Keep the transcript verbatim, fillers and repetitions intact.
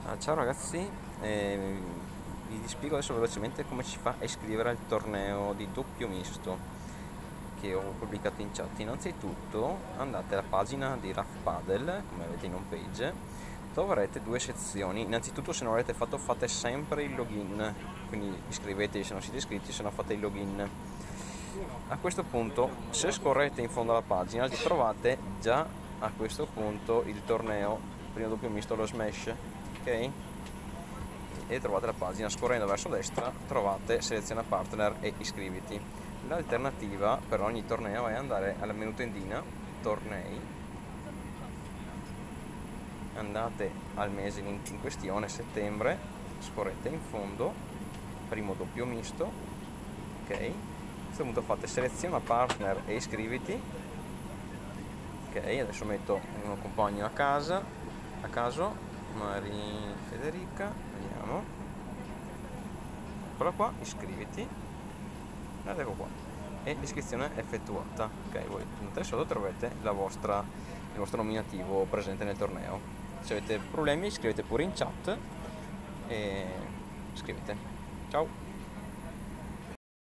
Ah, ciao ragazzi, eh, vi spiego adesso velocemente come si fa a iscrivere al torneo di doppio misto che ho pubblicato in chat. Innanzitutto andate alla pagina di Raf Padel, come avete in home page, troverete due sezioni. Innanzitutto, se non l'avete fatto, fate sempre il login, quindi iscrivetevi se non siete iscritti, se no fate il login. A questo punto, se scorrete in fondo alla pagina, trovate già a questo punto il torneo primo doppio misto, lo Smash, ok? E trovate la pagina. Scorrendo verso destra trovate seleziona partner e iscriviti. L'alternativa per ogni torneo è andare alla menu tendina tornei, andate al mese in, in questione, settembre, scorrete in fondo primo doppio misto, ok? A questo punto fate seleziona partner e iscriviti. Ok, adesso metto un compagno a casa a caso, Maria Federica, vediamo, eccola qua, iscriviti, ed ecco qua, e l'iscrizione è effettuata. Ok, voi nel sotto trovate la vostra, il vostro nominativo presente nel torneo. Se avete problemi iscrivete pure in chat e scrivete. Ciao!